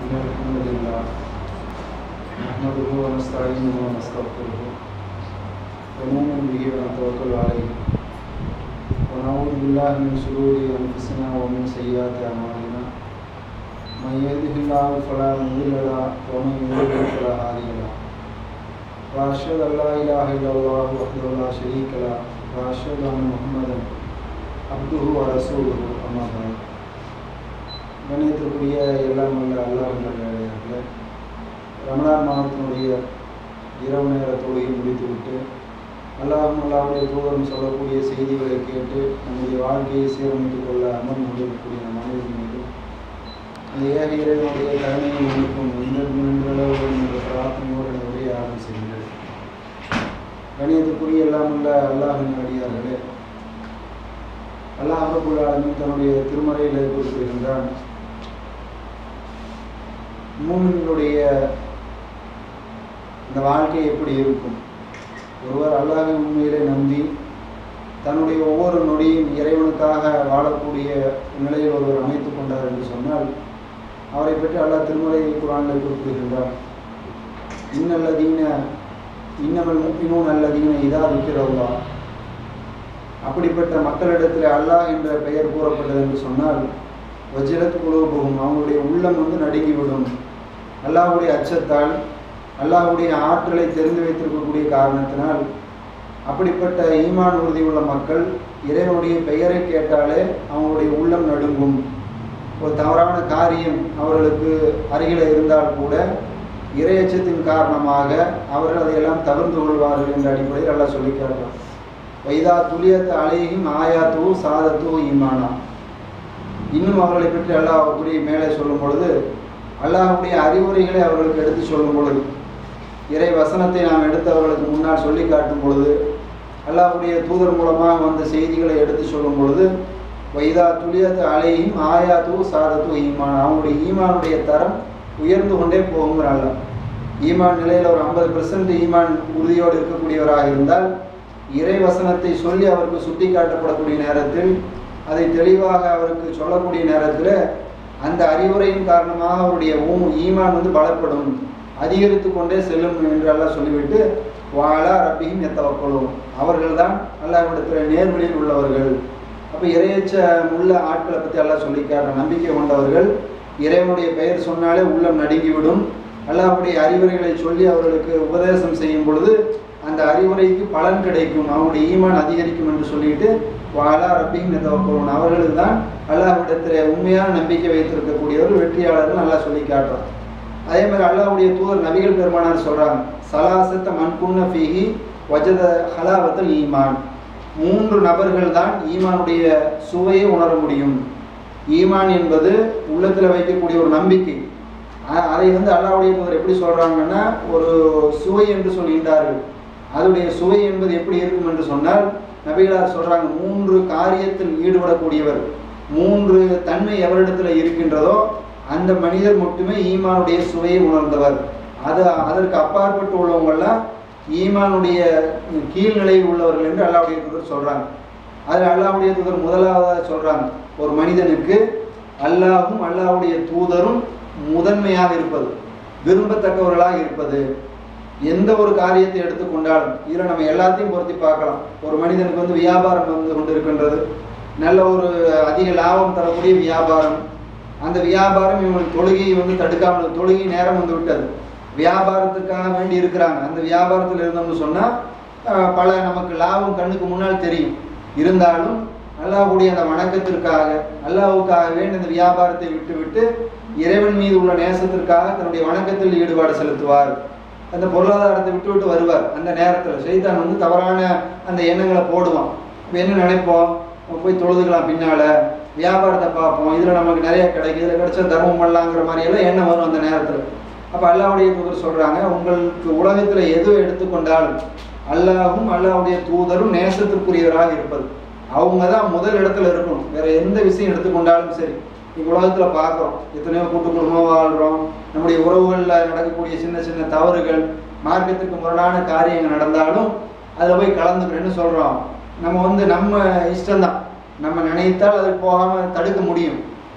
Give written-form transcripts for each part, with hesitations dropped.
إن الحمد لله نحمده ونستعينه ونستغفره ونؤمن به ونتوكل عليه ونعوذ بالله من شرور أنفسنا ومن سيئات أعمالنا من يهده الله فلا مضل له ومن يضلل فلا هادي له وأشهد أن لا إله إلا الله وحده لا شريك له وأشهد أن محمدا عبده ورسوله أما بعد கணியத்திற்குரிய எல்லாம் உள்ள அல்லாஹ் ரமலான் மாதத்தினுடைய இரவு நேர தொழுகை முடித்துவிட்டு அல்லாஹ்வுடைய தூதரும் சொல்லக்கூடிய செய்திகளை கேட்டு நம்முடைய வாழ்க்கையை சீரமைத்துக் கொள்ள அமர்ந்து கொண்டிருக்கக்கூடிய மனிதன் மீது அந்த ஏக இறைவனுடைய கடமையை முன்னிற்கும் என்ற பிரார்த்தனையோடு என்னுடைய ஆரம்பம் செய்கின்றது. கணியத்திற்குரிய எல்லாம் உள்ள அல்லாஹின் அடியார்களே, அல்லாஹ் ரப்பல் ஆலமீன் தன்னுடைய திருமறையிலே குறிப்பிடுகின்றான், மூமின்களுடைய இந்த வாழ்க்கை எப்படி இருக்கும்? ஒருவர் அல்லாஹ்வை உண்மையிலே நம்பி தன்னுடைய ஒவ்வொரு நொடியும் இறைவனுக்காக வாழக்கூடிய நிலையில் ஒருவர் அமைத்துக் கொண்டார் என்று சொன்னால் அவரை பற்றி அல்லாஹ் திருமறை குர்ஆனில் குறிப்பிடுகின்றார். இன்னமல் முஃமினூன அல்லதீன இதா ذுக்கிரல்லாஹ். அப்படிப்பட்ட மக்களிடத்தில் அல்லாஹ் என்ற பெயர் கூறப்பட்டது என்று சொன்னால் வஜிலத் குலூபுஹும், அவங்களுடைய உள்ளம் நடுங்கிவிடும். அல்லாஹ்வுடைய அச்சத்தால், அல்லாஹ்வுடைய ஆற்றலை தெரிந்து வைத்திருக்கக்கூடிய காரணத்தினால் அப்படிப்பட்ட ஈமான் உறுதி உள்ள மக்கள் இறைவனுடைய பெயரை கேட்டாலே அவங்களுடைய உள்ளம் நடுங்கும். ஒரு தவறான காரியம் அவர்களுக்கு அருகில் இருந்தால் கூட இறையச்சத்தின் காரணமாக அவர்கள் அதையெல்லாம் தவிர்த்து கொள்வார்கள் என்ற அடிப்படையில் அல்லாஹ் சொல்லி காட்டுறான். வைதா துலியத் அலைஹிம் ஆயாத்து சாதத்து ஈமானா. இன்னும் அவர்களை பற்றி அல்லாஹ் கூறி மேலே சொல்லும் பொழுது, அல்லாஹ்வுடைய அறிவுரைகளை அவர்களுக்கு எடுத்து சொல்லும் பொழுது, இறை வசனத்தை நாம் எடுத்து அவர்களுக்கு முன்னால் சொல்லி காட்டும் பொழுது, அல்லாஹ்வுடைய தூதர் மூலமாக வந்த செய்திகளை எடுத்து சொல்லும் பொழுது, வைதா துலியத் அலைஹிம் ஆயாத்து சாதத்து ஈமான், அவங்களுடைய ஈமானுடைய தரம் உயர்ந்து கொண்டே போகுங்கிறாங்க. ஈமான் நிலையில் ஒரு 50% ஈமான் உறுதியோடு இருக்கக்கூடியவராக இருந்தால் இறை வசனத்தை சொல்லி அவருக்கு சுட்டி காட்டப்படக்கூடிய நேரத்தில், அதை தெளிவாக அவருக்கு சொல்லக்கூடிய நேரத்தில் அந்த அறிவுரையின் காரணமாக அவருடைய ஈமான் பலப்படும், அதிகரித்து கொண்டே செல்லும் என்று அல்லாஹ் சொல்லிவிட்டு வாலா ரப்பிஹிம் யத்தவக்கலூன், அவர்கள்தான் அல்லாஹ்விடத்தில் நேர்வழியில் உள்ளவர்கள். அப்போ இறையச்ச உள்ள ஆட்களை பற்றி அல்லாஹ் சொல்லி காட்டுற நம்பிக்கை கொண்டவர்கள் இறைவனுடைய பெயர் சொன்னாலே உள்ளம் நடுங்கிவிடும். அல்லாஹ்வுடைய அறிவுரைகளை சொல்லி அவர்களுக்கு உபதேசம் செய்யும் பொழுது அந்த அறிவுரைக்கு பலன் கிடைக்கும், அவங்களுடைய ஈமான் அதிகரிக்கும் என்று சொல்லிட்டு வாலா ரப்பிஹிம் யத்தவக்கலூன், அவர்களுக்கு தான் அல்லாஹ்விடத்தில் உண்மையான நம்பிக்கை வைத்திருக்கக்கூடியவர்கள் வெற்றியாளர்கள் நல்லா சொல்லி காட்டுறான். அதே மாதிரி அல்லாஹ்வுடைய தூதர் நபிகள் பெருமானார் சொல்றாங்க, சலாசத்த மன்குன்ன ஃபீஹி வஜத ஹலாவத்தல் ஈமான். 3 நபர்கள் தான் ஈமானுடைய சுவையை உணர முடியும். ஈமான் என்பது உள்ளத்தில் வைக்கக்கூடிய ஒரு நம்பிக்கை. அதை அல்லாஹ்வுடைய தூதர் எப்படி சொல்றாங்கன்னா ஒரு சுவை என்று சொல்கின்றார்கள். அதனுடைய சுவை என்பது எப்படி இருக்கும் என்று சொன்னால் நபிகளார் சொல்றாங்க, 3 காரியத்தில் ஈடுபடக்கூடியவர், 3 தன்மை எவரிடத்தில் இருக்கின்றதோ அந்த மனிதர் மட்டுமே ஈமானுடைய சுவையை உணர்ந்தவர். அதற்கு அப்பாற்பட்டு உள்ளவங்கெல்லாம் ஈமானுடைய கீழ்நிலையில் உள்ளவர்கள் என்று அல்லாஹ்வுடைய தூதர் சொல்றாங்க. அதில் அல்லாஹ்வுடைய தூதர் முதலாவதாக சொல்றாங்க, ஒரு மனிதனுக்கு அல்லாஹும் அல்லாஹ்வுடைய தூதரும் முதன்மையாக இருப்பது, விரும்பத்தக்கவர்களாக இருப்பது. எந்த ஒரு காரியத்தை எடுத்துக்கொண்டாலும் இதில் நம்ம எல்லாத்தையும் பொருத்தி பார்க்கலாம். ஒரு மனிதனுக்கு வியாபாரம் கொண்டு இருக்கின்றது, நல்ல ஒரு அதிக லாபம் தரக்கூடிய வியாபாரம். அந்த வியாபாரம் இவங்க தொழுகையை தடுக்காமல், தொழுகை நேரம் விட்டது, வியாபாரத்துக்காக வேண்டி இருக்கிறாங்க. அந்த வியாபாரத்தில் இருந்தோம்னு சொன்னால் பல நமக்கு லாபம் கண்ணுக்கு முன்னால் தெரியும். இருந்தாலும் அல்லாஹ்வுடைய அந்த வணக்கத்திற்காக, அல்லாஹ்வுக்காக வேண்டி அந்த வியாபாரத்தை விட்டு இறைவன் மீது உள்ள நேசத்திற்காக தன்னுடைய வணக்கத்தில் ஈடுபாடு செலுத்துவார். அந்த பொருளாதாரத்தை விட்டு வருவார். அந்த நேரத்தில் ஷைத்தான் தவறான அந்த எண்ணங்களை போடுவான். இப்போ என்ன நினைப்போம், போய் தொழுதுக்கலாம், பின்னால் வியாபாரத்தை பார்ப்போம், இதில் நமக்கு நிறைய கிடைக்கும், இதில் கிடைச்சா தர்மம் பண்ணலாங்கிற மாதிரியெல்லாம் எண்ணம் வரும் அந்த நேரத்தில். அப்போ அல்லாஹ்வுடைய தூதர் சொல்கிறாங்க, உங்களுக்கு உலகத்தில் எது எடுத்துக்கொண்டாலும் அல்லாஹும் அல்லாஹ்வுடைய தூதரும் நேசத்திற்குரியவராக இருப்பது, அவங்க தான் முதல் இடத்துல இருக்கணும். வேறு எந்த விஷயம் எடுத்துக்கொண்டாலும் சரி, இங்கே உலகத்தில் பார்க்குறோம், எத்தனையோ கூட்டு குடும்பம் வாழ்கிறோம், நம்முடைய உறவுகளில் நடக்கக்கூடிய சின்ன சின்ன தவறுகள், மார்க்கத்துக்கு முரணான காரியங்கள் நடந்தாலும் அதில் போய் கலந்துக்கிறேன்னு சொல்கிறோம். நம்ம நம்ம இஷ்டம்தான், நம்ம நினைத்தால் அது போகாமல் தடுக்க முடியும்.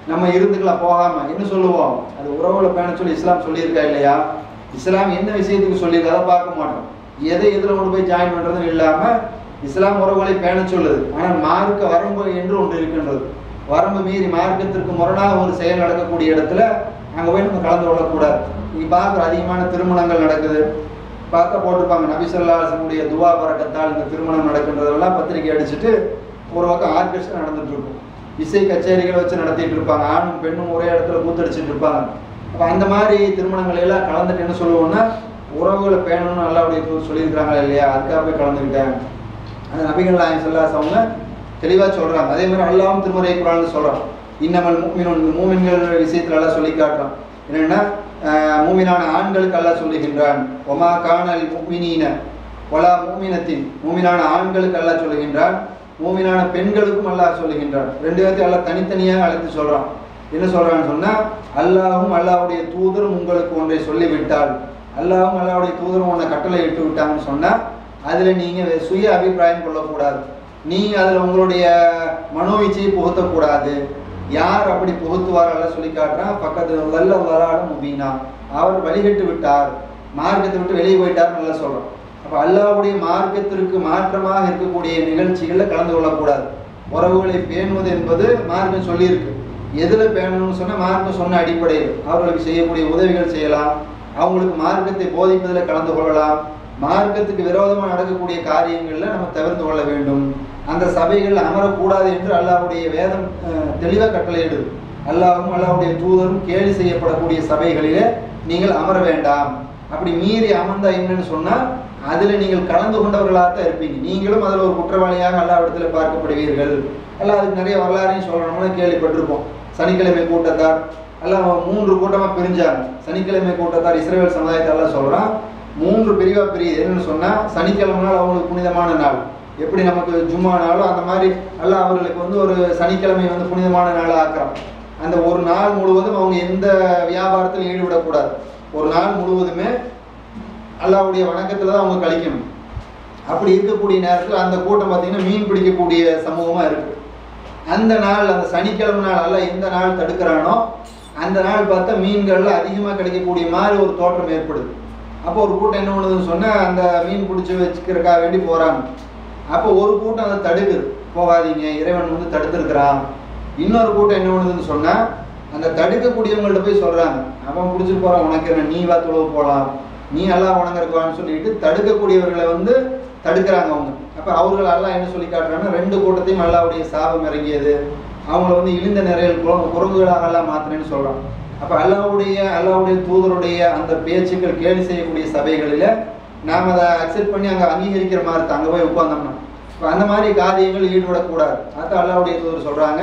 நம்ம இருந்துக்கலாம் போகாம என்ன சொல்லுவோம், அது உறவுகளை பேண சொல்லி இஸ்லாம் சொல்லியிருக்கா இல்லையா? இஸ்லாம் என்ன விஷயத்துக்கு சொல்லியிருக்கு அதை பார்க்க மாட்டோம். எதை எதில் கொண்டு போய் ஜாயின் பண்ணுறதுன்னு இல்லாமல் இஸ்லாம் உறவுகளை பேண சொல்லுது. ஆனால் மார்க்க வரம்பு என்று ஒன்று இருக்கின்றது. வரம்பு மீறி மார்க்கத்திற்கு முரணாக ஒரு செயல் நடக்கக்கூடிய இடத்துல அங்கே போய் நம்ம கலந்து கொள்ளக்கூடாது. நீங்கள் பார்க்குற அதிகமான திருமணங்கள் நடக்குது, பார்த்தா போட்டிருப்பாங்க நபி ஸல்லல்லாஹு அலைஹி வஸல்லம் துவா பரக்கத்தால் இந்த திருமணம் நடக்கின்றதெல்லாம் பத்திரிக்கை அடிச்சுட்டு ஒரு பக்கம் ஆர்கெஸ்ட்ரா நடந்துட்டு இருக்கும், இசை கச்சேரிகளை வச்சு நடத்திட்டு இருப்பாங்க, ஆணும் பெண்ணும் ஒரே இடத்துல கூத்தடிச்சுட்டு இருப்பாங்க. அப்போ அந்த மாதிரி திருமணங்கள் எல்லாம் கலந்துட்டு என்ன சொல்லுவோம்னா உறவுகளை பேணணும்னு அல்லாஹ்வுடைய தூதர் சொல்லியிருக்கிறாங்களா இல்லையா, அதுக்காக போய் கலந்துக்கிட்டேன். அந்த நபிகள் நாயகம் ஸல்லல்லாஹு அலைஹி வஸல்லம் தெளிவாக சொல்கிறாங்க. அதே மாதிரி அல்லாஹ்வும் திருமறை குர்ஆன்ல சொல்கிறான், இன்னமல் முஃமினூன், மூமின்கள் விஷயத்தில் எல்லாம் சொல்லி காட்டுறான். என்னென்னா மூமினான ஆண்களுக்கு அல்லாஹ் சொல்லுகின்றான், ஒமா கானல் முஃமினீன வலா மூமினத்தின், மூமினான ஆண்களுக்கு அல்லாஹ் சொல்லுகின்றான், மூமினான பெண்களுக்கும் அல்லாஹ் சொல்லுகின்றான். ரெண்டு பேர்த்தையும் அல்லாஹ் தனித்தனியாக அழைத்து சொல்கிறான். என்ன சொல்கிறான்னு சொன்னால், அல்லாஹும் அல்லாஹ்வுடைய தூதரும் உங்களுக்கு ஒன்றை சொல்லிவிட்டால், அல்லாஹும் அல்லாஹ்வுடைய தூதரும் ஒன்றை கட்டளை இட்டு விட்டாங்கன்னு சொன்னால் அதில் நீங்கள் சுய அபிப்பிராயம் கொள்ளக்கூடாது, நீங்கள் அதில் உங்களுடைய மனோவீச்சையை புகுத்தக்கூடாது. யார் அப்படி புகுத்துவார் அல்ல சொல்லி காட்டுறான், பக்கத்தில் வல்ல வராட முபீனா, அவர் வழிகட்டு விட்டார், மார்க்கத்தை விட்டு வெளியே போயிட்டார் நல்லா சொல்கிறோம். அப்போ அல்லாஹ்வுடைய மார்க்கத்திற்கு மாற்றமாக இருக்கக்கூடிய நிகழ்ச்சிகளில் கலந்து கொள்ளக்கூடாது. உறவுகளை பேணுவது என்பது மார்க்கம் சொல்லியிருக்கு. எதில் பேணணும்னு சொன்னால் மார்க்கம் சொன்ன அடிப்படையில் அவர்களுக்கு செய்யக்கூடிய உதவிகள் செய்யலாம், அவங்களுக்கு மார்க்கத்தை போதிப்பதில் கலந்து கொள்ளலாம். மார்க்கத்துக்கு விரோதமாக நடக்கக்கூடிய காரியங்களில் நம்ம தவிர்த்து கொள்ள வேண்டும். அந்த சபைகள் அமரக்கூடாது என்று அல்லாஹ்வுடைய வேதம் தெளிவாக கட்டளையிடுது. அல்லாஹ்வும் அல்லாஹ்வுடைய தூதரும் கேலி செய்யப்படக்கூடிய சபைகளிலே நீங்கள் அமர வேண்டாம். அப்படி மீறி அமர்ந்தா என்னன்னு சொன்னால் அதில் நீங்கள் கலந்து கொண்டவர்களாகத்தான் இருப்பீங்க, நீங்களும் அதில் ஒரு குற்றவாளியாக அல்லாஹ்விடத்தில் பார்க்கப்படுவீர்கள். அல்லாஹ் அதுக்கு நிறைய வரலாறையும் சொல்கிறோம்னா கேள்விப்பட்டிருப்போம். சனிக்கிழமை கூட்டத்தார் எல்லாம் 3 கூட்டமாக பிரிஞ்சாங்க. சனிக்கிழமை கூட்டத்தார் இஸ்ரவேல் சமுதாயத்தை எல்லாம் சொல்கிறான் 3 பிரிவாக பிரியுது. என்னன்னு சொன்னால், சனிக்கிழமை நாள் அவங்களுக்கு புனிதமான நாள், எப்படி நமக்கு ஜும்மா நாளோ அந்த மாதிரி அல்லாஹ் அவர்களுக்கு ஒரு சனிக்கிழமை புனிதமான நாளாக ஆக்குறான். அந்த ஒரு நாள் முழுவதும் அவங்க எந்த வியாபாரத்திலும் ஈடுபடக்கூடாது. ஒரு நாள் முழுவதுமே அல்லாஹ்வுடைய வணக்கத்தில் தான் அவங்க கழிக்கணும். அப்படி இருக்கக்கூடிய நேரத்தில் அந்த கூட்டம் பார்த்திங்கன்னா மீன் பிடிக்கக்கூடிய சமூகமாக இருக்குது. அந்த நாள், அந்த சனிக்கிழமை நாள் அல்லாஹ் எந்த நாள் தடுக்கிறானோ அந்த நாள் பார்த்தா மீன்கள்லாம் அதிகமாக கிடைக்கக்கூடிய மாதிரி ஒரு தோற்றம் ஏற்படுது. அப்போ ஒரு கூட்டம் என்ன பண்ணுதுன்னு சொன்னால், அந்த மீன் பிடிச்சி வச்சுக்கிறதுக்காக வேண்டி போகிறாங்க. அப்போ ஒரு கூட்டம் அதை தடுக்குது, போகாதீங்க இறைவன் தடுத்துருக்கிறான். இன்னொரு கூட்டம் என்ன பண்ணுதுன்னு சொன்னால், அந்த தடுக்கக்கூடியவங்கள்ட்ட போய் சொல்கிறாங்க, அவன் பிடிச்சிட்டு போகிறான், உனக்கு என்ன, நீ வா தொழுவு போகலாம், நீ எல்லாம் வணங்குறக்குவான்னு சொல்லிட்டு தடுக்கக்கூடியவர்களை தடுக்கிறாங்க அவங்க. அப்போ அவர்கள் எல்லாம் என்ன சொல்லி காட்டுறாங்கன்னா, 2 கூட்டத்தையும் அல்லாஹ்வுடைய சாபம் இறங்கியது, அவங்கள இழிந்த நிறைய குரங்குகளாக எல்லாம் மாத்தினேன்னு சொல்கிறான். அப்போ அல்லாஹ்வுடைய தூதருடைய அந்த பேச்சுக்கள் கேலி செய்யக்கூடிய சபைகளில் நாம் அதை அக்செப்ட் பண்ணி அங்கே அங்கீகரிக்கிற மாதிரி தான் அங்கே போய் உட்கார்ந்தோம்னா இப்போ அந்த மாதிரி காரியங்கள் ஈடுபடக்கூடாது. அதான் அல்லாஹ்வுடைய தூதர் சொல்கிறாங்க,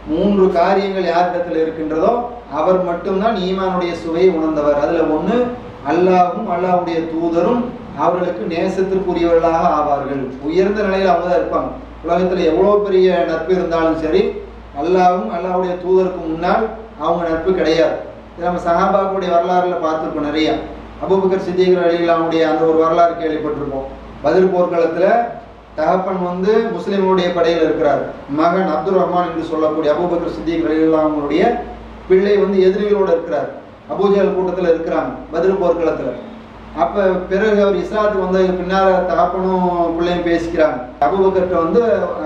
3 காரியங்கள் யாரிடத்தில் இருக்கின்றதோ அவர் மட்டும்தான் ஈமானுடைய சுவையை உணர்ந்தவர். அதில் ஒன்று, அல்லாஹும் அல்லாஹ்வுடைய தூதரும் அவர்களுக்கு நேசத்திற்குரியவர்களாக ஆவார்கள். உயர்ந்த நிலையில் அவங்க தான் இருப்பாங்க. உலகத்தில் எவ்வளோ பெரிய நட்பு இருந்தாலும் சரி, அல்லாஹும் அல்லாஹ்வுடைய தூதருக்கு முன்னால் அவங்க நட்பு கிடையாது. நம்ம சஹாபாக்களுடைய வரலாறுல பார்த்துருக்கோம் நிறையா. அபூபக்கர் சித்திக் ரலியல்லாஹு அன்ஹு அந்த ஒரு வரலாறு கேள்விப்பட்டிருப்போம். பத்ர் போர்க்களத்தில் தகப்பன் முஸ்லிம்களுடைய படையில் இருக்கிறார், மகன் அப்துல் ரஹ்மான் என்று சொல்லக்கூடிய அபூபக்கர் சித்திக் ரலியல்லாஹு அன்ஹுடைய பிள்ளை எதிரிகளோடு இருக்கிறார், அபூஜஹல் கூட்டத்தில் இருக்கிறாங்க பத்ர் போர்க்களத்தில். அப்போ பிறகு அவர் இஸ்லாத்துக்கு வந்ததுக்கு பின்னால் தகப்பனும் பிள்ளையும் பேசிக்கிறாங்க. அபூபக்கர்கிட்ட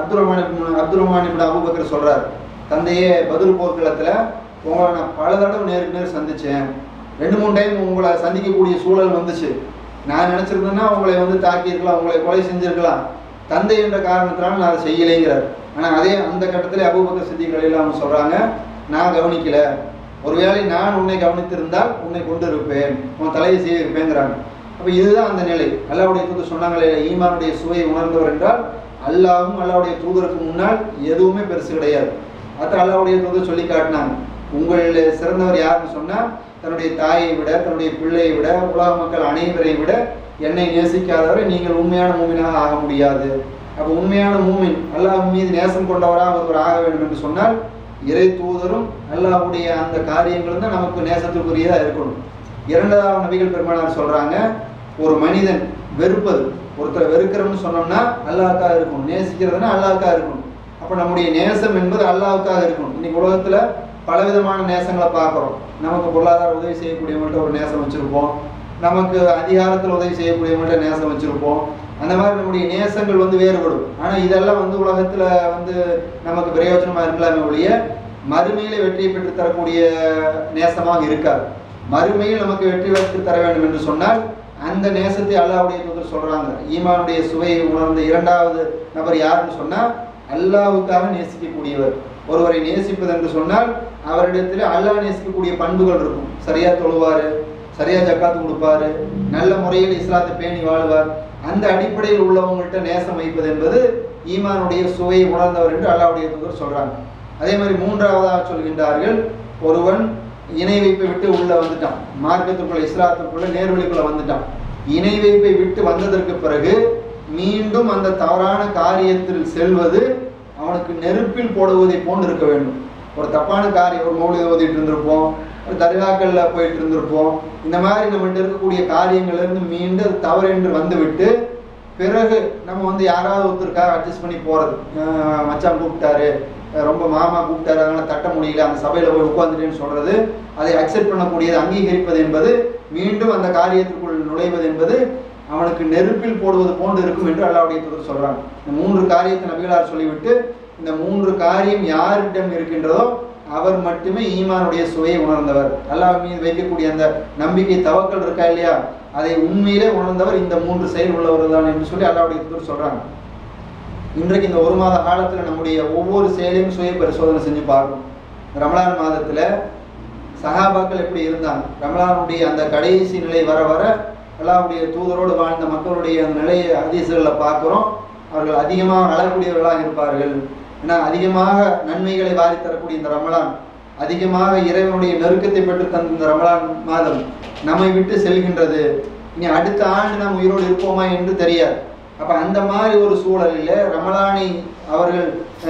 அப்துல் ரஹ்மான் இப்படி அபூபக்கர் சொல்கிறார், தந்தையே பத்ர் போர்க்களத்தில் உங்களை நான் பல தடவை நேருக்கு நேர் சந்தித்தேன், 2-3 டைம் உங்களை சந்திக்கக்கூடிய சூழல் வந்துச்சு. நான் நினச்சிருந்தேன்னா உங்களை தாக்கியிருக்கலாம், உங்களை கொலை செஞ்சுருக்கலாம், தந்தை என்ற காரணத்தினால நான் அதை செய்யலைங்கிறார். ஆனால் அந்த கட்டத்தில் அபூபக்கர் சித்திக் ரலியல்லாஹு அன்ஹு சொல்கிறாங்க, நான் கவனிக்கல, ஒருவேளை நான் உன்னை கவனித்திருந்தால் உன்னை கொண்டு இருப்பேன், உன் தலையை செய்திருப்பேங்கிறாங்க. அப்போ இதுதான் அந்த நிலை. அல்லாஹ்வுடைய தூதர் சொன்னாங்களே, ஈமானுடைய சுவையை உணர்ந்தவர் என்றால் அல்லாஹும் அல்லாஹ்வுடைய தூதருக்கு முன்னால் எதுவுமே பெருசு கிடையாது. அதான் அல்லாஹ்வுடைய தூதர் சொல்லி காட்டினாங்க, உங்களில் சிறந்தவர் யாருன்னு சொன்னால், தன்னுடைய தாயை விட, தன்னுடைய பிள்ளையை விட, உலக மக்கள் அனைவரை விட என்னை நேசிக்காதவரை நீங்கள் உண்மையான மூமினாக ஆக முடியாது. அப்போ உண்மையான மூமின், அல்லாஹ் மீது நேசம் கொண்டவராக ஒருவர் ஆக வேண்டும் என்று சொன்னால், இறை தூதரும் அல்லாஹ்வுடைய அந்த காரியங்களும் தான் நமக்கு நேசத்துக்குரியதாக இருக்கணும். 2வது நபிகள் பெருமானார் சொல்கிறாங்க, ஒரு மனிதன் வெறுப்பது, ஒருத்தரை வெறுக்கிறோம்னு சொன்னோம்னா அல்லாஹ்வுக்காக இருக்கணும், நேசிக்கிறதுனா அல்லாஹ்வுக்காக இருக்கணும். அப்போ நம்முடைய நேசம் என்பது அல்லாஹ்வுக்காக இருக்கணும். இன்னைக்கு உலகத்தில் பலவிதமான நேசங்களை பார்க்குறோம். நமக்கு பொருளாதார உதவி செய்யக்கூடியவங்கள்ட்ட ஒரு நேசம் வச்சுருப்போம், நமக்கு அதிகாரத்தில் உதவி செய்யக்கூடியவங்கள்ட்ட நேசம் வச்சுருப்போம். அந்த மாதிரி நம்முடைய நேசங்கள் வேறுபடும். ஆனால் இதெல்லாம் உலகத்தில் நமக்கு பிரயோஜனமாக இருக்கலாமே ஒழிய மறுமையில வெற்றியை பெற்று தரக்கூடிய நேசமாக இருக்காது. மறுமையில் நமக்கு வெற்றி பெற்று தர வேண்டும் என்று சொன்னால் அந்த நேசத்தை அல்லாஹ்வுடைய தூதர் சொல்றாங்க. ஈமானுடைய சுவையை உணர்ந்த இரண்டாவது நபர் யாருன்னு சொன்னால் அல்லாஹ்வுக்காக நேசிக்கக்கூடியவர். ஒருவரை நேசிப்பது என்று சொன்னால் அவரிடத்தில் அல்லாஹ் நேசிக்கக்கூடிய பண்புகள் இருக்கும். சரியா தொழுவாரு, சரியா ஜக்காத்து கொடுப்பாரு, நல்ல முறையில் இஸ்லாத்தை பேணி வாழ்வார். அந்த அடிப்படையில் உள்ளவங்கள்ட்ட நேசம் வைப்பது என்பது ஈமானுடைய சுவையை உணர்ந்தவர் என்று அல்லாஹ்வுடைய தூதர் சொல்றாங்க. அதே மாதிரி மூன்றாவதாக சொல்கின்றார்கள், ஒருவன் இணை வைப்பை விட்டு உள்ள வந்துட்டான், மார்க்கத்துக்குள்ள இஸ்லாத்துக்குள்ள நேர்வழிக்குள்ள வந்துட்டான். இணை வைப்பை விட்டு வந்ததற்கு பிறகு மீண்டும் அந்த தவறான காரியத்தில் செல்வது அவனுக்கு நெருப்பில் போடுவதை போன்று இருக்க வேண்டும். ஒரு தப்பான காரியம், ஒரு மௌலித ஓதிட்டு இருந்திருப்போம், ஒரு தர்காக்கள்ல போயிட்டு இருந்திருப்போம், இந்த மாதிரி நம்மகிட்ட இருக்கக்கூடிய காரியங்கள்லேருந்து மீண்டு அது தவறு என்று வந்துவிட்டு பிறகு நம்ம யாராவது ஒருத்தருக்காக அட்ஜஸ்ட் பண்ணி போகிறது. மச்சான் கூப்பிட்டாரு, ரொம்ப மாமா கூப்பிட்டாரு, அதனால் தட்ட முடியல, அந்த சபையில் போய் உட்காந்துட்டேன்னு சொல்கிறது, அதை அக்செப்ட் பண்ணக்கூடியது, அங்கீகரிப்பது என்பது, மீண்டும் அந்த காரியத்திற்குள் நுழைவது என்பது அவனுக்கு நெருப்பில் போடுவது போன்று இருக்கும் என்று அல்லாஹ்வுடைய தூதர் சொல்கிறாங்க. இந்த 3 காரியத்தை நபிகளார் சொல்லிவிட்டு, இந்த 3 காரியம் யாரிடம் இருக்கின்றதோ அவர் மட்டுமே ஈமானுடைய சுவையை உணர்ந்தவர். அல்லாஹ் மீது வைக்கக்கூடிய அந்த நம்பிக்கை தவக்கல் இருக்கா இல்லையா, அதை உண்மையிலே உணர்ந்தவர் இந்த 3 செயல் உள்ளவர் தான் என்று சொல்லி அல்லாஹ்வுடைய தூதர் சொல்கிறாங்க. இன்றைக்கு இந்த 1 மாத காலத்தில் நம்முடைய ஒவ்வொரு செயலையும் சுய பரிசோதனை செஞ்சு பார்க்கணும். ரமலான் மாதத்தில் சஹாபாக்கள் எப்படி இருந்தாங்க, ரமலானுடைய அந்த கடைசி நிலை வர வர அல்லாஹ்வுடைய தூதரோடு வாழ்ந்த மக்களுடைய அந்த நிலையை ஹதீஸ்களில் பார்க்குறோம். அவர்கள் அதிகமாக அழக்கூடியவர்களாக இருப்பார்கள். ஏன்னா அதிகமாக நன்மைகளை வாரி தரக்கூடிய இந்த ரமலான், அதிகமாக இறைவனுடைய நெருக்கத்தை பெற்று தந்த இந்த ரமலான் மாதம் நம்மை விட்டு செல்கின்றது. இனி அடுத்த ஆண்டு நாம் உயிரோடு இருப்போமா என்று தெரியாது. அப்போ அந்த மாதிரி ஒரு சூழலில் ரமலானை அவர்கள்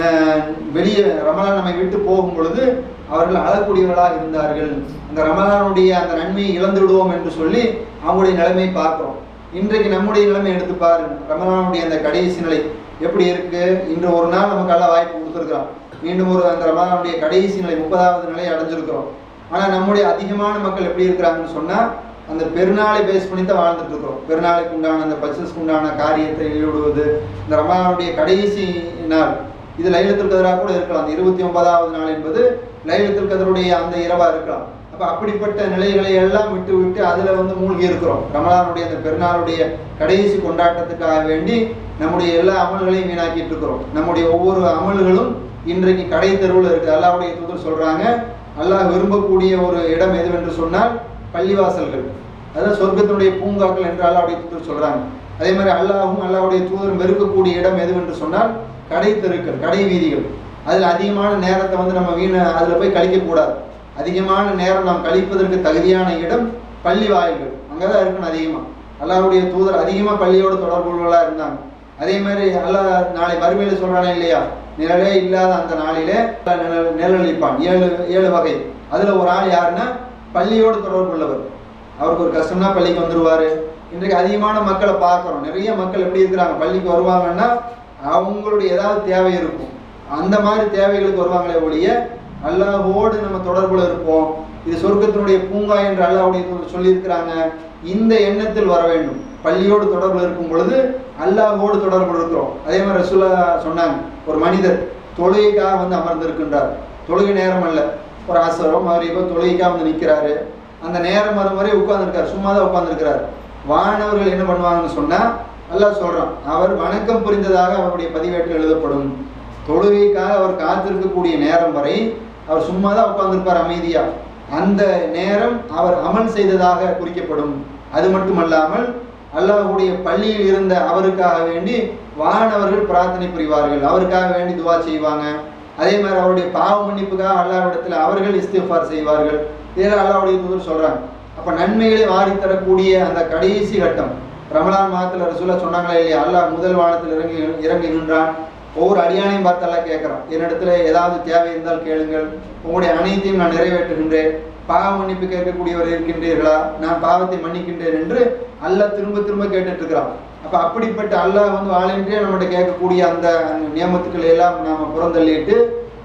வெளியே ரமலான் நம்மை விட்டு போகும் பொழுது அவர்கள் அழக்கூடியவர்களாக இருந்தார்கள். அந்த ரமலானுடைய அந்த நன்மையை இழந்து விடுவோம் என்று சொல்லி அவங்களுடைய நிலைமை பார்க்குறோம். இன்றைக்கு நம்முடைய நிலைமை எடுத்து பாருங்க. ரமலானுடைய அந்த கடைசி நிலை எப்படி இருக்கு? இன்று ஒரு நாள் நமக்கு எல்லாம் வாய்ப்பு கொடுத்துருக்குறோம். மீண்டும் அந்த ரமலானுடைய கடைசி நிலை 30வது நிலையை அடைஞ்சிருக்கிறோம். ஆனால் நம்முடைய அதிகமான மக்கள் எப்படி இருக்கிறாங்கன்னு சொன்னால் அந்த பெருநாளை பேஸ் பண்ணி தான் வாழ்ந்துட்டு இருக்கிறோம். பெருநாளைக்கு உண்டான அந்த பர்ச்சேஸ்க்கு உண்டான காரியத்தை ஈடுபடுவது, இந்த ரமலானுடைய கடைசி நாள், இது லைலத்துல் கத்ராக கூட இருக்கலாம். அந்த 29வது நாள் என்பது லைலத்துல் கத்ருடைய அந்த இரவா இருக்கலாம். அப்போ அப்படிப்பட்ட நிலைகளை எல்லாம் விட்டு விட்டு அதில் மூழ்கி இருக்கிறோம். ரமலானுடைய அந்த பெருநாளுடைய கடைசி கொண்டாட்டத்துக்காக வேண்டி நம்முடைய எல்லா அமல்களையும் வீணாக்கிட்டு இருக்கிறோம். நம்முடைய ஒவ்வொரு அமல்களும் இன்றைக்கு கடை தெருவில் இருக்குது. அல்லாஹ்வுடைய தூதர் சொல்கிறாங்க, அல்லாஹ் விரும்பக்கூடிய ஒரு இடம் எதுவென்று சொன்னால் பள்ளிவாசல்கள், அதாவது சொர்க்கத்தினுடைய பூங்காக்கள் என்று அல்லாஹ்வுடைய தூதர் சொல்கிறாங்க. அதே மாதிரி அல்லாஹ்வுடைய தூதர் வெறுக்கக்கூடிய இடம் எதுவென்று சொன்னால் கடை தெருக்கள், கடை வீதிகள். அதில் அதிகமான நேரத்தை நம்ம அதில் போய் கழிக்கக்கூடாது. அதிகமான நேரம் நாம் கழிப்பதற்கு தகுதியான இடம் பள்ளி வாயில்கள், அங்கே தான் இருக்கணும் அதிகமாக. அல்லாஹ்வுடைய தூதர் அதிகமாக பள்ளியோடு தொடர்புள்ளவர்களாக இருந்தாங்க. அதே மாதிரி அல்லாஹ் நாளை வறுமையில் சொல்கிறானே இல்லையா, நிழலே இல்லாத அந்த நாளிலே நிழலிப்பான் 7 வகை. அதில் ஒரு ஆள் யாருன்னா பள்ளியோடு தொடர்புள்ளவர். அவருக்கு ஒரு கஷ்டம்னா பள்ளிக்கு வந்துடுவார். இன்றைக்கு அதிகமான மக்களை பார்க்குறோம். நிறைய மக்கள் எப்படி இருக்கிறாங்க, பள்ளிக்கு வருவாங்கன்னா அவங்களுடைய ஏதாவது தேவை இருக்கும், அந்த மாதிரி தேவைகளுக்கு வருவாங்களே ஒழிய அல்லாஹ்வோடு நம்ம தொடர்புல இருப்போம், இது சொர்க்கத்தினுடைய பூங்கா என்று அல்லாஹ்வுடைய சொல்லியிருக்கிறாங்க, இந்த எண்ணத்தில் வர வேண்டும். பள்ளியோடு தொடர்புல இருக்கும் பொழுது அல்லாஹ்வோடு தொடர்பு இருக்கிறோம். அதே மாதிரி ரசூலுல்லாஹ் சொன்னாங்க, ஒரு மனிதர் தொழுகைக்காக அமர்ந்திருக்கின்றார். தொழுகை நேரம் அல்ல, ஒரு அசரோ மகரிபோ தொழுகைக்காக நிற்கிறாரு. அந்த நேரம் வரும் வரை உட்கார்ந்துருக்காரு, சும்மா தான் உட்கார்ந்துருக்கிறார். வானவர்கள் என்ன பண்ணுவாங்கன்னு சொன்னால் அல்லாஹ் சொல்கிறான், அவர் வணக்கம் புரிந்ததாக அவருடைய பதிவேட்டில் எழுதப்படும். தொழுகைக்காக அவர் காத்திருக்கக்கூடிய நேரம் வரை அவர் சும்மா தான் உட்கார்ந்துருப்பார் அமைதியாக. அந்த நேரம் அவர் அமல் செய்ததாக குறிக்கப்படும். அது மட்டுமல்லாமல் அல்லாஹ்வுடைய பள்ளியில் இருந்த அவருக்காக வேண்டி வானவர்கள் பிரார்த்தனை புரிவார்கள், அவருக்காக வேண்டி துவா செய்வாங்க. அதே மாதிரி அவருடைய பாவ மன்னிப்புக்காக அல்லாஹ்விடத்தில் அவர்கள் இஸ்திஃபார் செய்வார்கள். இதெல்லாம் அல்லாஹ்வுடைய தூதர் சொல்கிறாங்க. அப்போ நன்மைகளை வாரி தரக்கூடிய அந்த கடைசி கட்டம் ரமலான் மாதத்தில் ரசூலுல்லாஹ் சொன்னாங்களே இல்லையா, அல்லாஹ் முதல் வானத்தில் இறங்கி நின்றான். ஒவ்வொரு அடியானையும் பார்த்து எல்லாம் கேட்குறான், என்னிடத்துல ஏதாவது தேவை இருந்தால் கேளுங்கள், உங்களுடைய அனைத்தையும் நான் நிறைவேற்றுகின்றேன், பாவ மன்னிப்பு கேட்கக்கூடியவர் இருக்கின்றீர்களா, நான் பாவத்தை மன்னிக்கின்றேன் என்று அல்லாஹ் திரும்ப திரும்ப கேட்டுட்டு இருக்கிறான். அப்போ அப்படிப்பட்ட அல்லாஹ் வாழன்றே நம்மகிட்ட கேட்கக்கூடிய அந்த நியமத்துக்களை எல்லாம் நாம் புறந்தள்ளிட்டு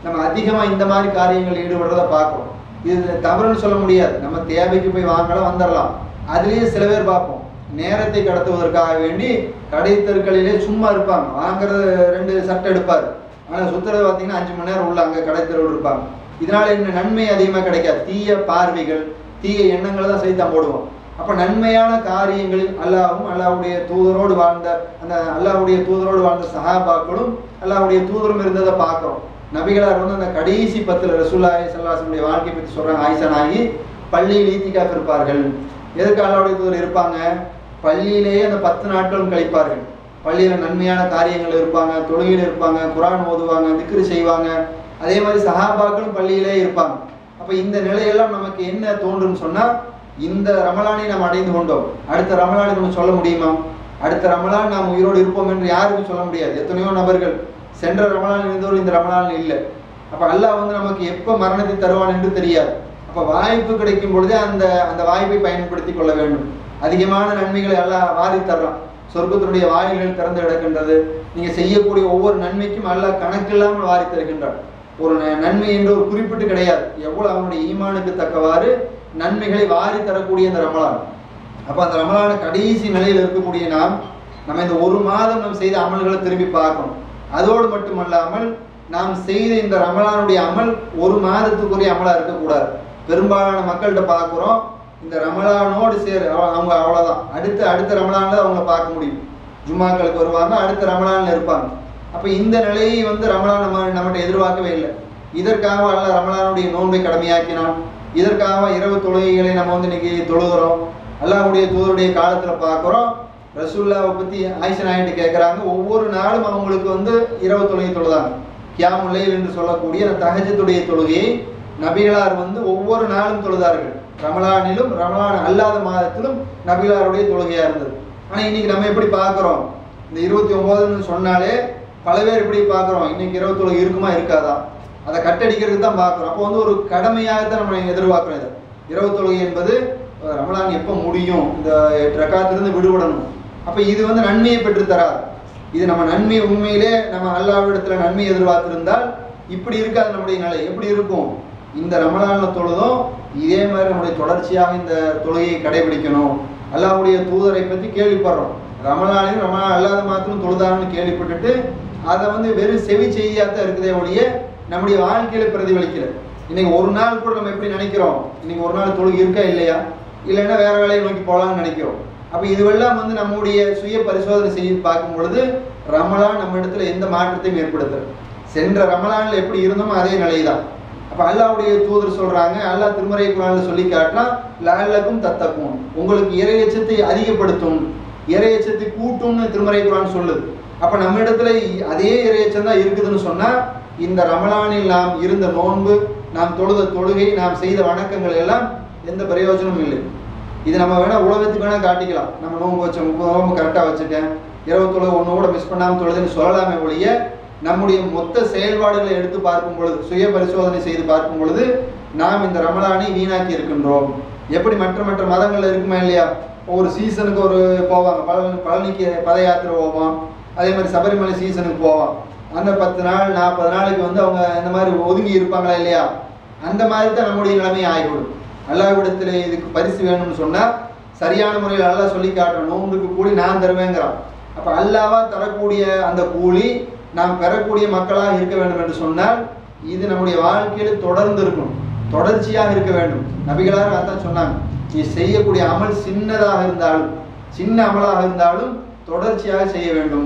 நம்ம அதிகமாக இந்த மாதிரி காரியங்கள் ஈடுபடுறத பார்க்குறோம். இது தவறுன்னு சொல்ல முடியாது. நம்ம தேவைக்கு போய் வாங்கலாம், வந்துடலாம். அதுலேயே சில பேர் பார்ப்போம், நேரத்தை கடத்துவதற்காக வேண்டி கடை தெருக்களிலே சும்மா இருப்பாங்க. வாங்குறது 2 சட்டை எடுப்பார், ஆனால் சுற்றுறது பார்த்தீங்கன்னா 5 மணி நேரம் உள்ள அங்கே கடை தெருவில் இருப்பாங்க. இதனால் என்ன நன்மை அதிகமாக கிடைக்காது. தீய பார்வைகள், தீய எண்ணங்களை தான் சைத்தான் போடுவோம். அப்போ நன்மையான காரியங்களில் அல்லாஹ்வும் அல்லாஹ்வுடைய தூதரோடு வாழ்ந்த அந்த அல்லாஹ்வுடைய தூதரோடு வாழ்ந்த சஹாபாக்களும் அல்லாஹ்வுடைய தூதரும் இருந்ததை பார்க்குறோம். நபிகளார் வந்து அந்த கடைசி 10 ரசூலுல்லாஹி ஸல்லல்லாஹு அலைஹி வஸல்லம் வாழ்க்கை பற்றி சொல்கிறாங்க. ஆயிஷா நாயகி பள்ளியில் ஈத்திகாஃப் இருப்பார்கள். எதுக்கு அல்லாஹ்வுடைய தூதர் இருப்பாங்க? பள்ளியிலேயே அந்த 10 நாட்களும் கழிப்பார்கள். பள்ளியில் நன்மையான காரியங்கள் இருப்பாங்க, தொழுகையில் இருப்பாங்க, குர்ஆன் ஓதுவாங்க, திக்ரு செய்வாங்க. அதே மாதிரி சஹாபாக்களும் பள்ளியிலே இருப்பாங்க. அப்போ இந்த நிலையெல்லாம் நமக்கு என்ன தோன்றுன்னு சொன்னால், இந்த ரமலானை நாம் அடைந்து கொண்டோம், அடுத்த ரமலானை நம்ம சொல்ல முடியுமா? அடுத்த ரமலான் நாம் உயிரோடு இருப்போம் என்று யாருக்கும் சொல்ல முடியாது. எத்தனையோ நபர்கள் சென்ற ரமலான் இருந்தவர் இந்த ரமலான் இல்லை. அப்போ அல்லாஹ் வந்து நமக்கு எப்போ மரணத்தை தருவான் என்று தெரியாது. அப்போ வாய்ப்பு கிடைக்கும் பொழுதே அந்த அந்த வாய்ப்பை பயன்படுத்தி கொள்ள வேண்டும். அதிகமான நன்மைகளை அல்லாஹ் வாரி தர்றான். சொர்க்கத்தினுடைய வாயில்கள் திறந்து கிடக்கின்றது. நீங்கள் செய்யக்கூடிய ஒவ்வொரு நன்மைக்கும் அல்லாஹ் கணக்கில்லாமல் வாரி தருகின்றான். ஒரு நன்மை என்று ஒரு குறிப்பிட்டு கிடையாது. எவ்வளோ அவனுடைய ஈமானுக்கு தக்கவாறு நன்மைகளை வாரி தரக்கூடிய இந்த ரமலான். அப்போ அந்த ரமலான கடைசி நிலையில் இருக்கக்கூடிய நம்ம இந்த 1 மாதம் நாம் செய்த அமல்களை திரும்பி பார்க்கணும். அதோடு மட்டுமல்லாமல் நாம் செய்த இந்த ரமலானுடைய அமல் 1 மாதத்துக்குரிய அமலாக இருக்கக்கூடாது. பெரும்பாலான மக்கள்கிட்ட பார்க்குறோம், இந்த ரமலானோடு அவங்க அவ்வளோதான், அடுத்த ரமலானில் அவங்கள பார்க்க முடியும். ஜும்மாக்களுக்கு வருவாங்க, அடுத்த ரமலானில் இருப்பாங்க. அப்போ இந்த நிலையை வந்து ரமலான் நம்மகிட்ட எதிர்பார்க்கவே இல்லை. இதற்காக அல்லாஹ் ரமலானுடைய நோன்பை கடமையாக்கினான். இதற்காக இரவு தொழுகைகளை நம்ம வந்து இன்னைக்கு தொழுகிறோம். அல்லாஹ்வுடைய தூதருடைய காலத்தில் பார்க்குறோம், ரசூலுல்லாஹை பற்றி ஆயிஷா நாயகி கேட்குறாங்க, ஒவ்வொரு நாளும் அவங்களுக்கு வந்து இரவு தொழுகை தொழுதாங்க. கியாமுல் லைல் என்று சொல்லக்கூடிய அந்த தஹஜ்ஜுடைய தொழுகையை நபிகளார் வந்து ஒவ்வொரு நாளும் தொழுதார்கள். ரமலானிலும் ரமலான் அல்லாத மாதத்திலும் நபிகளாருடைய தொழுகையாக இருந்தது. ஆனால் இன்னைக்கு நம்ம எப்படி பார்க்குறோம்? இந்த 29ன்னு சொன்னாலே பல பேர் எப்படி பார்க்குறோம், இன்னைக்கு இரவு தொழுகை இருக்குமா இருக்காதா, அதை கட்டடிக்கிறதுக்கு தான் பார்க்குறோம். அப்போ வந்து ஒரு கடமையாகத்தான் நம்ம எதிர்பார்க்குறோம். இது இரவு தொழுகை என்பது ரமலான் எப்போ முடியும், இந்த 8 ரக்காத்திலிருந்து விடுபடணும். அப்போ இது வந்து நன்மையை பெற்று தராது. இது நம்ம நன்மை உண்மையிலே நம்ம அல்லாஹ்விடத்தில் நன்மை எதிர்பார்த்திருந்தால் இப்படி இருக்காது. நம்முடைய நிலை எப்படி இருக்கும்? இந்த ரமலானில் தொழுதும் இதே மாதிரி நம்முடைய தொடர்ச்சியாக இந்த தொழுகையை கடைபிடிக்கணும். அல்லாஹ்வுடைய தூதரை பற்றி கேள்விப்படுறோம். ரமலானையும் ரமலான் அல்லாத மாத்திரம் தொழுதாங்கன்னு கேள்விப்பட்டுட்டு அதை வந்து வெறும் செவி செய்தியாக தான் இருக்குதே ஒழிய நம்முடைய வாழ்க்கையில் பிரதிபலிக்கல. இன்னைக்கு ஒரு நாள் கூட நம்ம எப்படி நினைக்கிறோம், இன்னைக்கு ஒரு நாள் தொழுகை இருக்கா இல்லையா, இல்லைன்னா வேற வேலையை நோக்கி போகலான்னு நினைக்கிறோம். அப்போ இதுவெல்லாம் வந்து நம்முடைய சுய பரிசோதனை செய்து பார்க்கும் பொழுது ரமலான் நம்ம இடத்துல எந்த மாற்றத்தையும் ஏற்படுத்துறது. சென்ற ரமலானில் எப்படி இருந்தோமோ அதே நிலை தான். அப்போ அல்லாஹ்வுடைய தூதர் சொல்கிறாங்க, அல்லாஹ் திருமறை குர்ஆனில் சொல்லி காட்டினா, லஅல்லக்கும் தத்தக்கும், உங்களுக்கு இறை எச்சத்தை அதிகப்படுத்தும், இறை எச்சத்தை கூட்டும்னு திருமறை குர்ஆன் சொல்லுது. அப்போ நம்ம இடத்துல அதே இறை எச்சம் தான் இருக்குதுன்னு சொன்னால், இந்த ரமலானில் நாம் இருந்த நோன்பு, நாம் தொழுத தொழுகை, நாம் செய்த வணக்கங்கள் எல்லாம் எந்த பிரயோஜனமும் இல்லை. இது நம்ம வேணால் உலகத்துக்கு வேணால் காட்டிக்கலாம். நம்ம நோன்பு வச்சோம், 30 நோன்பு கரெக்டாக வச்சுட்டேன், 20 தொழுகை ஒன்று கூட மிஸ் பண்ணாமல் தொழுதுன்னு சொல்லலாமே ஒழிய, நம்முடைய மொத்த செயல்பாடுகளை எடுத்து பார்க்கும் பொழுது, சுய பரிசோதனை செய்து பார்க்கும் பொழுது, நாம் இந்த ரமலானை வீணாக்கி இருக்கின்றோம். எப்படி மற்ற மதங்களில் இருக்குமா இல்லையா, ஒவ்வொரு சீசனுக்கு ஒரு போவாங்க. பழனிக்கு பத யாத்திரை போவான், அதே மாதிரி சபரிமலை சீசனுக்கு போவான். அந்த 10 நாள் 40 நாளைக்கு வந்து அவங்க இந்த மாதிரி ஒதுங்கி இருப்பாங்களா இல்லையா, அந்த மாதிரி தான் நம்முடைய நிலைமை ஆகிவிடும். அல்லாஹ்விடத்தில் இதுக்கு பரிசு வேணும்னு சொன்னால் சரியான முறையில் அல்லாஹ் சொல்லி காட்டுறோம், நோன்புக்கு கூலி நான் தருவேங்கிறான். அப்போ அல்லாஹ்வா தரக்கூடிய அந்த கூலி நாம் பெறக்கூடிய மக்களாக இருக்க வேண்டும் என்று சொன்னால் இது நம்முடைய வாழ்க்கையில் தொடர்ந்து இருக்கணும், தொடர்ச்சியாக இருக்க வேண்டும். நபிகளார் அதான் சொன்னாங்க, நீ செய்யக்கூடிய அமல் சின்னதாக இருந்தாலும், சின்ன அமலாக இருந்தாலும் தொடர்ச்சியாக செய்ய வேண்டும்.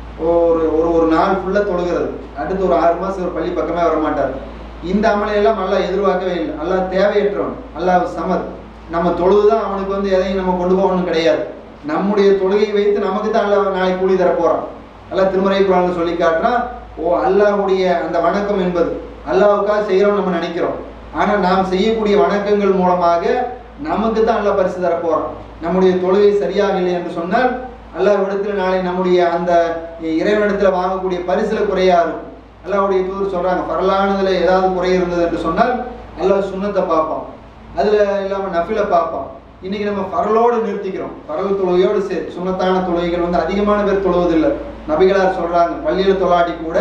ஒரு நாள் ஃபுல்லாக தொழுகிறது, அடுத்து ஒரு 6 மாதம் ஒரு பள்ளி பக்கமே வரமாட்டார். இந்த அமலையெல்லாம் அல்லாஹ் எதிர்பார்க்கவே இல்லை. அல்லாஹ் தேவையற்றவன், அல்லாஹ் சமத். நம்ம தொழுதுதான் அவனுக்கு வந்து எதையும் நம்ம கொண்டு போகணும்னு கிடையாது. நம்முடைய தொழுகையை வைத்து நமக்கு தான் அல்லாஹ் நாளைக்கு கூலி தர போகிறான். அல்லாஹ் திருமறை குர்ஆன்ல சொல்லி காட்டினா, அல்லாஹ்வுடைய அந்த வணக்கம் என்பது அல்லாஹ்வுக்காக செய்கிறோம் நம்ம நினைக்கிறோம். ஆனால் நாம் செய்யக்கூடிய வணக்கங்கள் மூலமாக நமக்கு தான் அல்லாஹ் பரிசு தர போகிறான். நம்முடைய தொழுகை சரியாக இல்லை என்று சொன்னால் அல்லாஹ்விடத்தில் நாளை நம்முடைய அந்த இறைவனிடத்தில் வாங்கக்கூடிய பரிசில் குறையா இருக்கும். அல்லாஹ்வுடைய தூதர் சொல்கிறாங்க, பரலானதில் ஏதாவது குறை இருந்தது என்று சொன்னால் அல்லாஹ் சுன்னத்தை பார்ப்பான், அதில் இல்லாமல் நஃபிலை பார்ப்பான். இன்றைக்கி நம்ம பரலோடு நிறுத்திக்கிறோம், பரல் தொழுகையோடு சரி. சுன்னத்தான தொழுகைகள் வந்து அதிகமான பேர் தொழுவதில்லை. நபிகளார் சொல்கிறாங்க, பள்ளியில் தொழாட்டி கூட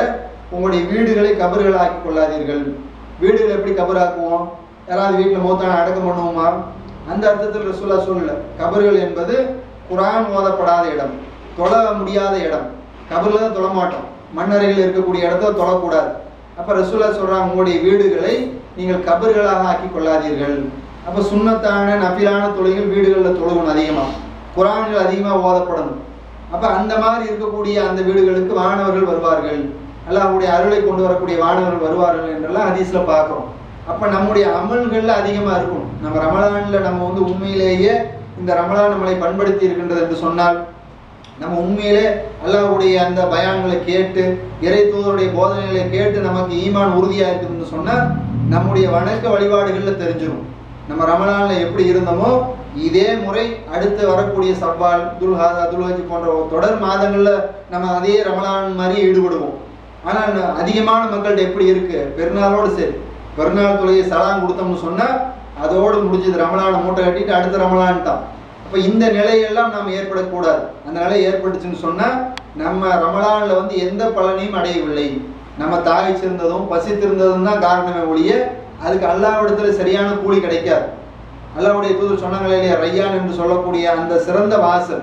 உங்களுடைய வீடுகளை கபர்கள் ஆக்கி கொள்ளாதீர்கள். வீடுகளை எப்படி கபராக்குவோம்? யாராவது வீட்டில் மூத்தான அடக்கம் பண்ணுவோமா? அந்த அர்த்தத்தில் ரசூலுல்லாஹ் சொல்லல. கபர்கள் என்பது குர்ஆன் ஓதப்படாத இடம், தொழ முடியாத இடம். கபரில் தான் தொழமாட்டோம், மண்ணறையில் இருக்கக்கூடிய இடத்துல தொழக்கூடாது. அப்போ ரசூலுல்லாஹ் சொல்கிறாங்க, உங்களுடைய வீடுகளை நீங்கள் கபர்களாக ஆக்கி கொள்ளாதீர்கள். அப்போ சுன்னத்தான நஃபிலான தொழுகைகள் வீடுகளில் தொழுகணும், அதிகமாக குர்ஆன்கள் அதிகமாக ஓதப்படணும். அப்போ அந்த மாதிரி இருக்கக்கூடிய அந்த வீடுகளுக்கு வானவர்கள் வருவார்கள், அல்லாஹ்வுடைய அருளை கொண்டு வரக்கூடிய வானவர்கள் வருவார்கள் என்றெல்லாம் ஹதீஸில் பார்க்குறோம். அப்போ நம்முடைய அமல்களில் அதிகமாக இருக்கும். நம்ம ரமலானில் நம்ம வந்து உண்மையிலேயே இந்த ரமலான் நம்மளை பண்படுத்தி இருக்கின்றது என்று சொன்னால், நம்ம உண்மையிலே அல்லாஹ்வுடைய அந்த பயான்களை கேட்டு இறை தூதருடைய போதனைகளை கேட்டு நமக்கு ஈமான் உறுதியாக இருக்குதுன்னு சொன்னால் நம்முடைய வணக்க வழிபாடுகளில் தெரிஞ்சிடும். நம்ம ரமலானில் எப்படி இருந்தோமோ இதே முறை அடுத்து வரக்கூடிய சவ்வால், துல்ஹாஜா, துல்ஹஜ் போன்ற தொடர் மாதங்களில் நம்ம அதே ரமலான் மாதிரி ஈடுபடுவோம். ஆனால் அதிகமான மக்கள்கிட்ட எப்படி இருக்குது, பெருநாளோடு சரி, பெருநாள் தொழுகை சலாம் கொடுத்தோம்னு சொன்னால் அதோடு முடிஞ்சது, ரமலானை மூட்டை கட்டிட்டு அடுத்த ரமலான் தான். அப்போ இந்த நிலையெல்லாம் நாம் ஏற்படக்கூடாது. அந்த நிலை ஏற்பட்டுச்சுன்னு சொன்னால் நம்ம ரமலானில் வந்து எந்த பலனையும் அடையவில்லை. நம்ம தாகிச்சிருந்ததும் பசித்திருந்ததும் தான் காரணமே ஒழிய அதுக்கு அல்லாஹ்விடத்தில் சரியான கூலி கிடைக்காது. அல்லாஹ்வுடைய தூதர் சொன்னாங்களே இல்லையா, ரையான் என்று சொல்லக்கூடிய அந்த சிறந்த வாசல்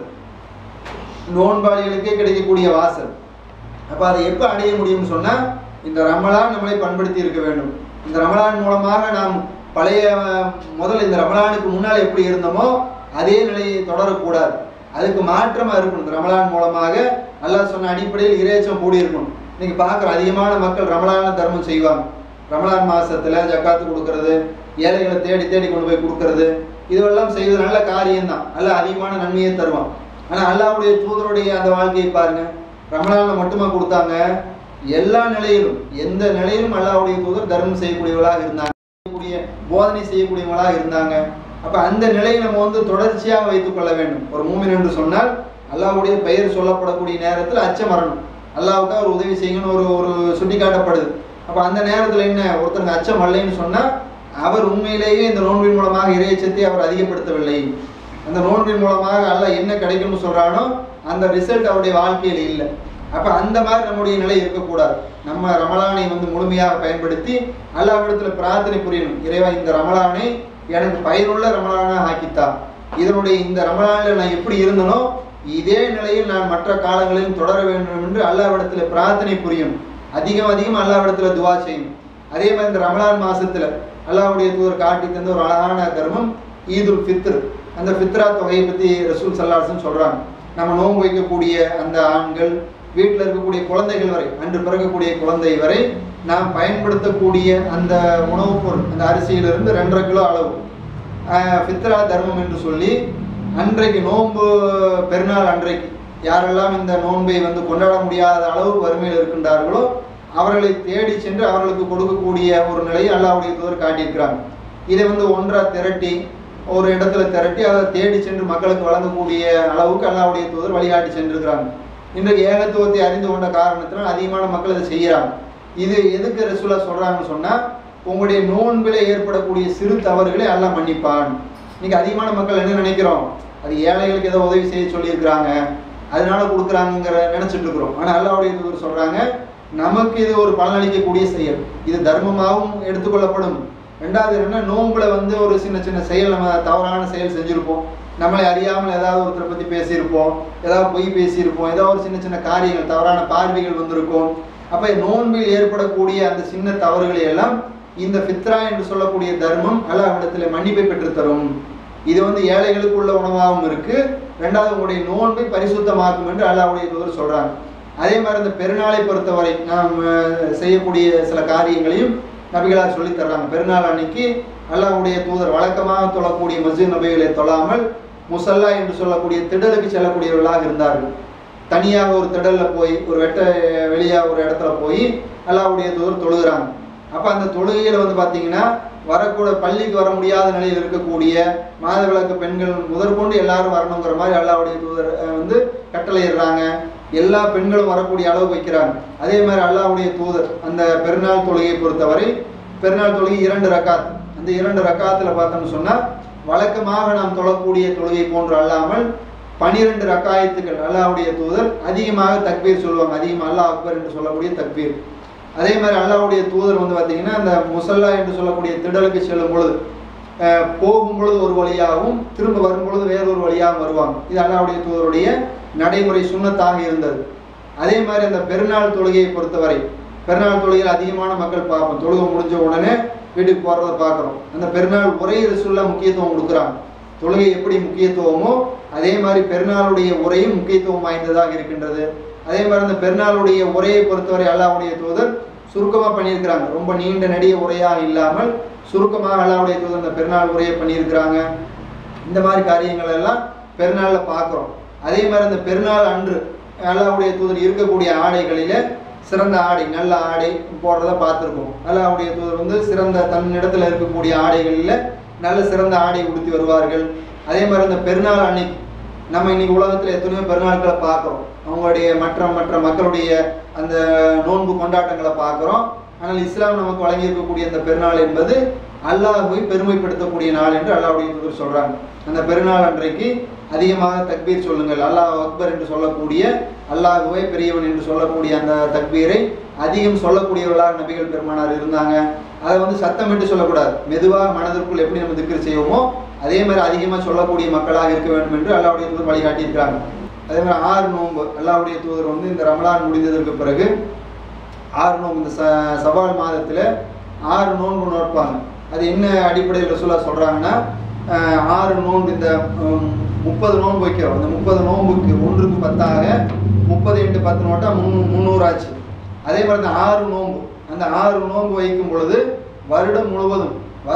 நோன்பாளிகளுக்கே கிடைக்கக்கூடிய வாசல். அப்போ அதை எப்போ அடைய முடியும்னு சொன்னால் இந்த ரமலான் நம்மளை பண்படுத்தி இருக்க வேண்டும். இந்த ரமலான் மூலமாக நாம் பழைய முதல்ல இந்த ரமலானுக்கு முன்னால் எப்படி இருந்தோமோ அதே நிலையை தொடரக்கூடாது, அதுக்கு மாற்றமாக இருக்கணும். இந்த ரமலான் மூலமாக அல்லாஹ் சொன்ன அடிப்படையில் இறைச்சம் கூடி இருக்கணும். இன்னைக்கு பார்க்குற அதிகமான மக்கள் ரமலான தர்மம் செய்வாங்க. ரமலான் மாதத்தில் ஜக்காத்து கொடுக்கறது, ஏழைகளை தேடி தேடி கொண்டு போய் கொடுக்கறது, இதுவெல்லாம் செய்வது நல்ல காரியம்தான், நல்ல அதிகமான நன்மையை தருவான். ஆனால் அல்லாஹ்வுடைய தூதருடைய அந்த வாழ்க்கையை பாருங்க, ரமலானில் மட்டுமா கொடுத்தாங்க, எல்லா நிலையிலும் எந்த நிலையிலும் அல்லாஹ்வுடைய தூதர் தர்மம் செய்யக்கூடியவர்களாக இருந்தாங்க, போதனை செய்யக்கூடியவர்களாக இருந்தாங்க. அப்போ அந்த நிலையை நம்ம வந்து தொடர்ச்சியாக வைத்துக் கொள்ள வேண்டும். ஒரு மூமின் என்று சொன்னால் அல்லாஹ்வுடைய பெயர் சொல்லப்படக்கூடிய நேரத்தில் அச்சம் வரணும், அல்லாஹ்வுக்கு அவர் உதவி செய்யணும்னு ஒரு சுட்டி காட்டப்படுது. அப்போ அந்த நேரத்தில் என்ன, ஒருத்தருக்கு அச்சம் வரலைன்னு சொன்னால் அவர் உண்மையிலேயே இந்த நோன்பின் மூலமாக இறையச்சத்தை அவர் அதிகப்படுத்தவில்லை. அந்த நோன்பின் மூலமாக அல்லாஹ் என்ன கிடைக்கும்னு சொல்கிறானோ அந்த ரிசல்ட் அவருடைய வாழ்க்கையில் இல்லை. அப்போ அந்த மாதிரி நம்முடைய நிலை இருக்கக்கூடாது. நம்ம ரமலானை வந்து முழுமையாக பயன்படுத்தி அல்லாஹ்விடத்தில் பிரார்த்தனை புரியணும், இறைவா இந்த ரமலானை எனக்கு பயனுள்ள ரமலானாக ஆக்கித்தா, இதனுடைய இந்த ரமலானில் நான் எப்படி இருந்தனோ இதே நிலையில் நான் மற்ற காலங்களிலும் தொடர வேண்டும் என்று அல்லாஹ்விடத்தில் பிரார்த்தனை புரியணும். அதிகம் அல்லாஹ்விடத்தில் துவா செய்யணும். அதே மாதிரி இந்த ரமலான் மாதத்தில் அல்லாஹ்வுடைய தூதர் காட்டி தந்த ஒரு அழகான தர்மம் ஈதுல் ஃபித்ர். அந்த ஃபித்ரா தொகையை பற்றி ரசூல் ஸல்லல்லாஹு அலைஹி வஸல்லம் சொல்கிறாங்க. நம்ம நோன்பு வைக்கக்கூடிய அந்த ஆண்கள், வீட்டில் இருக்கக்கூடிய குழந்தைகள் வரை, அன்று பிறக்கக்கூடிய குழந்தை வரை நாம் பயன்படுத்தக்கூடிய அந்த உணவுப் பொருள், அந்த அரிசியிலிருந்து 2.5 கிலோ அளவு ஃபித்ரா தர்மம் என்று சொல்லி அன்றைக்கு நோன்பு பெருநாள் அன்றைக்கு யாரெல்லாம் இந்த நோன்பை வந்து கொண்டாட முடியாத அளவு வறுமையில் இருக்கின்றார்களோ அவர்களை தேடி சென்று அவர்களுக்கு கொடுக்கக்கூடிய ஒரு நிலையை அல்லாஹ்வுடைய தூதர் காட்டியிருக்கிறாங்க. இதை வந்து ஒன்றாக திரட்டி ஒரு இடத்துல திரட்டி அதை தேடி சென்று மக்களுக்கு வழங்கக்கூடிய அளவுக்கு அல்லாஹ்வுடைய தூதர் வழிகாட்டி சென்றிருக்கிறாங்க. இன்றைக்கு ஏகத்துவத்தை அறிந்து கொண்ட காரணத்தினால் அதிகமான மக்கள் அதை செய்கிறாங்க. இது எதுக்கு ரசூலுல்லாஹ் சொல்கிறாங்கன்னு சொன்னால், உங்களுடைய நோன்பில் ஏற்படக்கூடிய சிறு தவறுகளை அல்லாஹ் மன்னிப்பான். இன்னைக்கு அதிகமான மக்கள் என்ன நினைக்கிறோம், அது ஏழைகளுக்கு ஏதோ உதவி செய்ய சொல்லியிருக்கிறாங்க அதனால கொடுக்குறாங்கிற நினச்சிட்டு இருக்கிறோம். ஆனால் அல்லாஹ்வுடைய தூதர் சொல்கிறாங்க, நமக்கு இது ஒரு பலனளிக்கக்கூடிய செயல், இது தர்மமாகவும் எடுத்துக்கொள்ளப்படும். ரெண்டாவது என்னென்னா, நோம்பில் வந்து ஒரு சின்ன சின்ன செயல், நம்ம தவறான செயல் செஞ்சுருப்போம், நம்மளை அறியாமல் ஏதாவது ஒருத்தரை பற்றி பேசியிருப்போம், ஏதாவது பொய் பேசியிருப்போம், ஏதாவது ஒரு சின்ன சின்ன காரியங்கள், தவறான பார்வைகள் வந்திருக்கும். அப்போ நோன்பில் ஏற்படக்கூடிய அந்த சின்ன தவறுகளை எல்லாம் இந்த ஃபித்ரா என்று சொல்லக்கூடிய தர்மம் அல்லாஹ்விடத்தில் மன்னிப்பை பெற்றுத்தரும். இது வந்து ஏழைகளுக்கு உள்ள உணவாகவும் இருக்குது. ரெண்டாவது உங்களுடைய நோன்பை பரிசுத்தமாக்கும் என்று அல்லாஹ்வுடைய தூதர் சொல்கிறாங்க. அதே மாதிரி இந்த பெருநாளை பொறுத்தவரை நாம் செய்யக்கூடிய சில காரியங்களையும் நபிகளார் சொல்லித் தர்றாங்க. பெருநாள் அன்னைக்கு அல்லாஹ்வுடைய தூதர் வழக்கமாக தொழக்கூடிய மஸ்ஜித் நபிகளை தொழாமல் முசல்லா என்று சொல்லக்கூடிய திடலுக்கு செல்லக்கூடியவர்களாக இருந்தார்கள். தனியாக ஒரு திடலில் போய் ஒரு வெளியாக ஒரு இடத்துல போய் அல்லாஹ்வுடைய தூதர் தொழுகிறாங்க. அப்போ அந்த தொழுகையில் வந்து பார்த்தீங்கன்னா வரக்கூட பள்ளிக்கு வர முடியாத நிலையில் இருக்கக்கூடிய மாதவிலக்கு பெண்கள் முதற்கொண்டு எல்லாரும் வரணுங்கிற மாதிரி அல்லாஹ்வுடைய தூதர் வந்து கட்டளையிடுறாங்க. எல்லா பெண்களும் வரக்கூடிய அளவு வைக்கிறாங்க. அதே மாதிரி அல்லாஹ்வுடைய தூதர் அந்த பெருநாள் தொழுகையை பொறுத்தவரை பெருநாள் தொழுகை 2 ரக்காத். அந்த 2 ரக்காத்தில் பார்த்தோம்னு சொன்னால் வழக்கமாக நாம் தொழக்கூடிய தொழுகை போன்று அல்லாமல் 12 ரக்காயத்துக்கள் அல்லாஹ்வுடைய தூதர் அதிகமாக தக்பீர் சொல்லுவாங்க. அதிகமாக அல்லாஹ் அக்பர் என்று சொல்லக்கூடிய தக்பீர். அதே மாதிரி அல்லாஹ்வுடைய தூதர் வந்து பார்த்தீங்கன்னா அந்த முசல்லா என்று சொல்லக்கூடிய திடலுக்கு செல்லும் பொழுது போகும் பொழுது ஒரு வழியாகவும் திரும்ப வரும் பொழுது வேறொரு வழியாகவும் வருவாங்க. இது அல்லாஹ்வுடைய தூதருடைய நடைமுறை சுன்னத்தாக இருந்தது. அதே மாதிரி அந்த பெருநாள் தொழுகையை பொறுத்தவரை பெருநாள் தொழுகையில் அதிகமான மக்கள் பார்ப்போம். தொழுகை முடிஞ்ச உடனே வீட்டுக்கு போகிறத பார்க்குறோம். அந்த பெருநாள் உரை ரசூலுல்லாஹ் முக்கியத்துவம் கொடுக்குறாங்க. தொழுகை எப்படி முக்கியத்துவமோ அதே மாதிரி பெருநாளுடைய உரையும் முக்கியத்துவம் வாய்ந்ததாக இருக்கின்றது. அதே மாதிரி அந்த பெருநாளுடைய உரையை பொறுத்தவரை அல்லாஹ்வுடைய தூதர் சுருக்கமாக பண்ணியிருக்கிறாங்க. ரொம்ப நீண்ட நெடிய உரையாக இல்லாமல் சுருக்கமாக அல்லாஹ்வுடைய தூதர் அந்த பெருநாள் உரையை பண்ணியிருக்கிறாங்க. இந்த மாதிரி காரியங்கள் எல்லாம் பெருநாளில் பார்க்குறோம். அதே மாதிரி அந்த பெருநாள் அன்று அல்லாஹ்வுடைய தூதர் இருக்கக்கூடிய ஆடைகளில் சிறந்த ஆடை நல்ல ஆடை போடுறத பார்த்துருக்கோம். அல்லாஹ்வுடைய தூதர் வந்து சிறந்த தன்னிடத்தில் இருக்கக்கூடிய ஆடைகளில் நல்ல சிறந்த ஆடை உடுத்தி வருவார்கள். அதே மாதிரி அந்த பெருநாள் அன்னைக்கு நம்ம இன்னைக்கு உலகத்தில் எத்தனையோ பெருநாட்களை பார்க்குறோம். அவங்களுடைய மற்ற மக்களுடைய அந்த நோன்பு கொண்டாட்டங்களை பார்க்குறோம். ஆனால் இஸ்லாம் நமக்கு வழங்கி இருக்கக்கூடிய அந்த பெருநாள் என்பது அல்லாஹ்வை பெருமைப்படுத்தக்கூடிய நாள் என்று அல்லாஹ்வுடைய தூதர் சொல்கிறாங்க. அந்த பெருநாள் அன்றைக்கு அதிகமாக தக்பீர் சொல்லுங்கள். அல்லாஹ் அக்பர் என்று சொல்லக்கூடிய அல்லாஹ்வை பெரியவன் என்று சொல்லக்கூடிய அந்த தக்பீரை அதிகம் சொல்லக்கூடியவர்களாக நபிகள் பெருமானார் இருந்தாங்க. அதை வந்து சத்தமிட்டு சொல்லக்கூடாது. மெதுவாக மனதிற்குள் எப்படி நம்ம திக்ர் செய்வோமோ அதே மாதிரி அதிகமாக சொல்லக்கூடிய மக்களாக இருக்க வேண்டும் என்று அல்லாஹ்வுடைய தூதர் வழிகாட்டியிருக்கிறாங்க. அதே மாதிரி 6 நோன்பு அல்லாஹ்வுடைய தூதர் வந்து இந்த ரமலான் முடிந்ததற்கு பிறகு 6 நோன்பு இந்த சவால் மாதத்தில் 6 நோன்பு நோட்பாங்க. அது என்ன அடிப்படையில் ரசூலுல்லாஹ் சொல்கிறாங்கன்னா 6 நோன்பு இந்த 30 நோன்பு வைக்கிறோம். அந்த 30 நோன்புக்கு 1க்கு 10ஆக 30 × 10 நோட்டா 300 ஆச்சு. அதே மாதிரி இந்த 6 நோன்பு அந்த 6 நோன்பு வைக்கும் பொழுது வருடம் முழுவதும்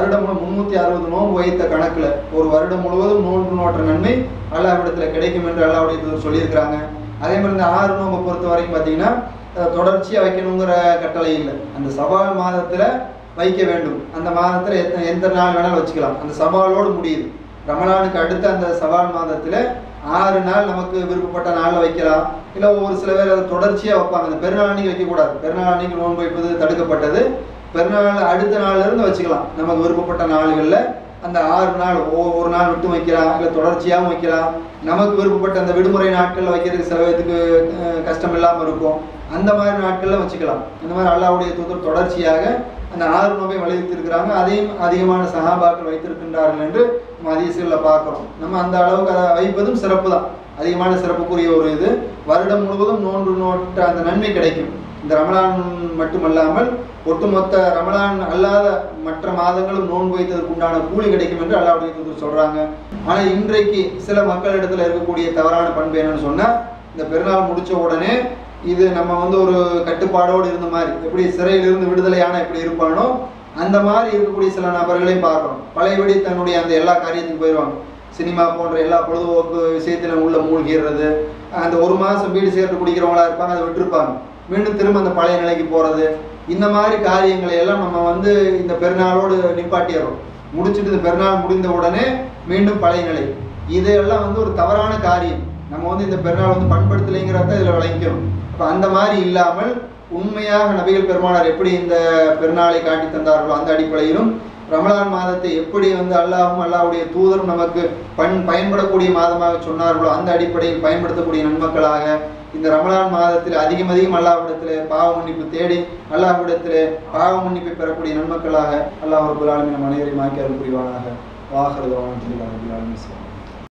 360 நோன்பு வைத்த கணக்கில் ஒரு வருடம் முழுவதும் நோன்பு நோற்ற நன்மை அல்லாஹ்விடத்தில் கிடைக்கும் என்று அல்லாஹ்வுடைய தூதர் சொல்லியிருக்கிறாங்க. அதே மாதிரி இந்த 6 நோன்பை பொறுத்த வரைக்கும் பார்த்தீங்கன்னா தொடர்ச்சியாக வைக்கணுங்கிற கட்டளை இல்லை. அந்த சவால் மாதத்தில் வைக்க வேண்டும். அந்த மாதத்தில் எந்த நாள் வேணாலும் வச்சுக்கலாம். அந்த சவாலோடு முடியுது. ரமலானுக்கு அடுத்த அந்த சவால் மாதத்தில் 6 நாள் நமக்கு விருப்பப்பட்ட நாளில் வைக்கலாம். இல்லை ஒரு சில பேர் அதை தொடர்ச்சியாக வைப்பாங்க. அந்த பெருநாள் அன்னைக்கு வைக்கக்கூடாது. பெருநாள் அன்னைக்கு நோன்பு வைப்பது தடுக்கப்பட்டது. பெருநாள் அடுத்த நாள்லேருந்து வச்சுக்கலாம். நமக்கு விருப்பப்பட்ட நாள்களில் அந்த 6 நாள் ஒரு நாள் விட்டு வைக்கலாம். இல்லை தொடர்ச்சியாகவும் வைக்கலாம். நமக்கு விருப்பப்பட்ட அந்த விடுமுறை நாட்களில் வைக்கிறதுக்கு சில பேருக்கு கஷ்டம் இல்லாமல் இருக்கும். அந்த மாதிரி நாட்களில் வச்சுக்கலாம். இந்த மாதிரி அல்லாஹ்வுடைய தூதர் தொடர்ச்சியாக அந்த 6 நோன்பை வலியுறுத்தியிருக்கிறாங்க. அதையும் அதிகமான சஹாபாக்கள் வைத்திருக்கின்றார்கள் என்று நம்ம ஹதீஸ்களில் பார்க்குறோம். நம்ம அந்த அளவுக்கு அதை வைப்பதும் சிறப்பு தான். அதிகமான சிறப்புக்குரிய ஒரு இது. வருடம் முழுவதும் நோன்பு நோட்ட அந்த நன்மை கிடைக்கும். இந்த ரமலான் மட்டுமல்லாமல் ஒட்டுமொத்த ரமலான் அல்லாத மற்ற மாதங்களும் நோன்பு வைத்ததுக்கு உண்டான கூலி கிடைக்கும் என்று அல்லாஹ்வுடைய தூதர் சொல்கிறாங்க. ஆனால் இன்றைக்கு சில மக்களிடத்தில் இருக்கக்கூடிய தவறான பண்பு என்னன்னு சொன்னால் இந்த பெருநாள் முடித்த உடனே இது நம்ம வந்து ஒரு கட்டுப்பாடோடு இருந்த மாதிரி எப்படி சிறையிலிருந்து விடுதலையான எப்படி இருப்பானோ அந்த மாதிரி இருக்கக்கூடிய சில நபர்களையும் பார்க்குறோம். பழையபடி தன்னுடைய அந்த எல்லா காரியத்துக்கும் போயிடுவாங்க. சினிமா போன்ற எல்லா பொழுதுபோக்கு விஷயத்தில் உள்ள மூழ்கிறது. அந்த 1 மாதம் வீடு சேர்த்து குடிக்கிறவங்களா இருப்பாங்க, அதை விட்டுருப்பாங்க. மீண்டும் திரும்ப அந்த பழைய நிலைக்கு போகிறது. இந்த மாதிரி காரியங்களை எல்லாம் நம்ம வந்து இந்த பெருநாளோடு நிப்பாட்டிடுறோம். முடிச்சுட்டு இந்த பெருநாள் முடிந்த உடனே மீண்டும் பழைய நிலை. இதெல்லாம் வந்து ஒரு தவறான காரியம். நம்ம வந்து இந்த பெருநாள் வந்து பண்படுத்தலைங்கிறத இதில் விளங்கிக்கணும். இப்போ அந்த மாதிரி இல்லாமல் உண்மையாக நபிகள் பெருமானார் எப்படி இந்த பெருநாளை காட்டி தந்தார்களோ அந்த அடிப்படையிலும் ரமலான் மாதத்தை எப்படி வந்து அல்லாஹ்வும் அல்லாஹ்வுடைய தூதரும் நமக்கு பயன்படக்கூடிய மாதமாக சொன்னார்களோ அந்த அடிப்படையில் பயன்படுத்தக்கூடிய நன்மக்களாக இந்த ரமலான் மாதத்தில் அதிகம் அல்லாஹ்விடத்தில் பாவ மன்னிப்பு தேடி அல்லாஹ்விடத்தில் பாவ மன்னிப்பை பெறக்கூடிய நன்மக்களாக அல்லாஹ் ரப்பல் ஆலமீன் நம் அனைவரையும் ஆக்கி அருள் புரிவானாக. வாஹிரு தஅவானா அல்ஹம்துலில்லாஹி ரப்பில் ஆலமீன்.